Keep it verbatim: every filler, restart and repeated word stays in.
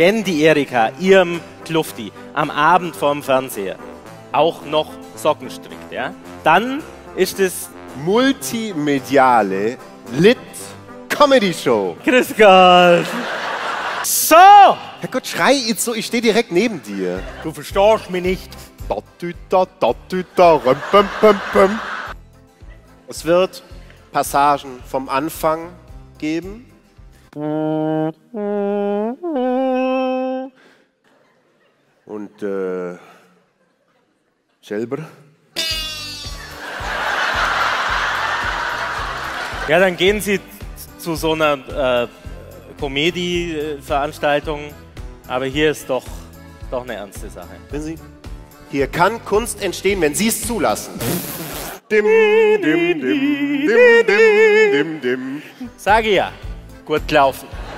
wenn die Erika ihrem Klufti am Abend vorm Fernseher auch noch Socken strickt, ja, dann ist es multimediale Lit-Comedy-Show. Grüß Gott. So! Herrgott, schrei jetzt so, ich stehe direkt neben dir. Du verstehst mich nicht. Da-tü-da, da-tü-da, rüm, püm, püm, püm. Es wird Passagen vom Anfang geben. Und äh, selber. Ja, dann gehen Sie zu so einer äh, Comedy-Veranstaltung, aber hier ist doch, doch eine ernste Sache. Wissen Sie, hier kann Kunst entstehen, wenn Sie es zulassen. Dim, dim, dim, dim, dim, dim, dim. Sage ja, gut gelaufen.